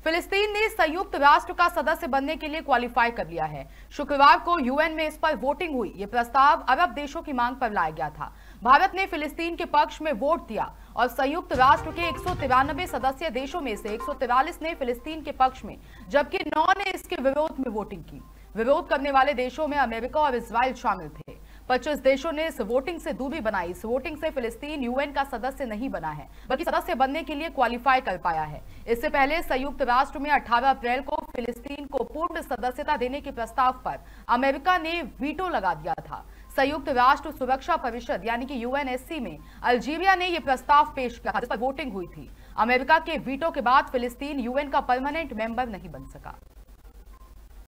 फिलिस्तीन ने संयुक्त राष्ट्र का सदस्य बनने के लिए क्वालिफाई कर लिया है। शुक्रवार को यूएन में इस पर वोटिंग हुई। ये प्रस्ताव अरब देशों की मांग पर लाया गया था। भारत ने फिलिस्तीन के पक्ष में वोट दिया और संयुक्त राष्ट्र के 193 सदस्य देशों में से 143 ने फिलिस्तीन के पक्ष में, जबकि 9 ने इसके विरोध में वोटिंग की। विरोध करने वाले देशों में अमेरिका और इजराइल शामिल थे। 25 देशों ने इस वोटिंग से दूरी बनाई। इस वोटिंग से फिलिस्तीन यूएन का सदस्य नहीं बना है, बल्कि सदस्य बनने के लिए क्वालिफाई कर पाया है। इससे पहले संयुक्त राष्ट्र में 18 अप्रैल को फिलिस्तीन को पूर्ण सदस्यता देने के प्रस्ताव पर अमेरिका ने वीटो लगा दिया था। संयुक्त राष्ट्र सुरक्षा परिषद यानी कि यूएनएससी में अल्जीरिया ने यह प्रस्ताव पेश किया, जिस पर वोटिंग हुई थी। अमेरिका के वीटो के बाद फिलिस्तीन यूएन का परमानेंट मेंबर नहीं बन सका।